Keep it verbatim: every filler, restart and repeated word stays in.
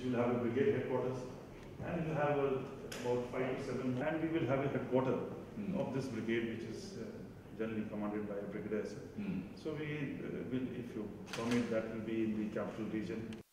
will have a brigade headquarters, and we will have a, about five to seven, and we will have a headquarter Mm. of this brigade, which is uh, generally commanded by a brigadier. Mm. So we uh, will, if you permit, that will be in the capital region.